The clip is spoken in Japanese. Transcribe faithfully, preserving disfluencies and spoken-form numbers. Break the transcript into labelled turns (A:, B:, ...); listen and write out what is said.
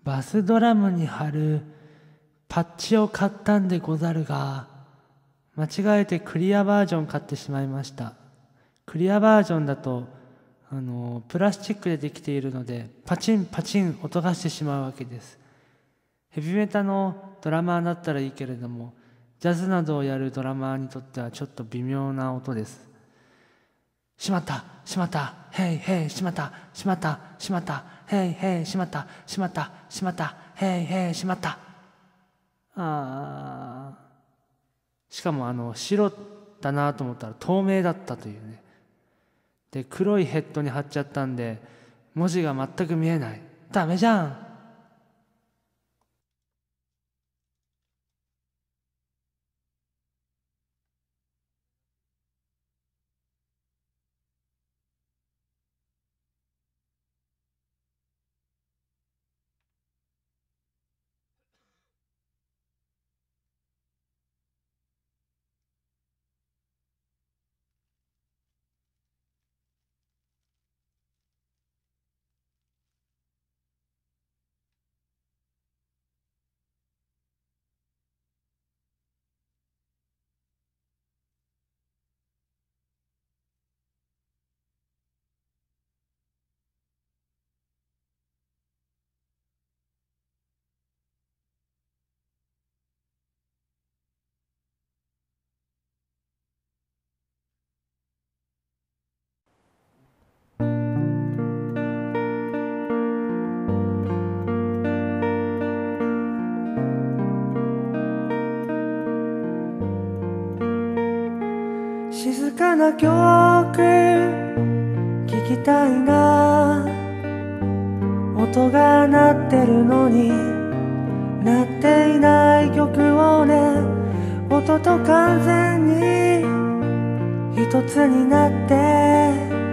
A: バスドラムに貼るパッチを買ったんでござるが、間違えてクリアバージョン買ってしまいました。クリアバージョンだとあのプラスチックでできているので、パチンパチン音がしてしまうわけです。ヘビメタのドラマーだったらいいけれども、ジャズなどをやるドラマーにとってはちょっと微妙な音です。しまったしまったヘイヘイしまったしまったしまったヘイヘイしまったしまったしまったヘイヘイしまった。あーしかもあの白だなと思ったら透明だったというね。で黒いヘッドに貼っちゃったんで文字が全く見えない。ダメじゃん。
B: 静かな曲聞きたいな。音が鳴ってるのに鳴っていない曲をね、音と完全に一つになって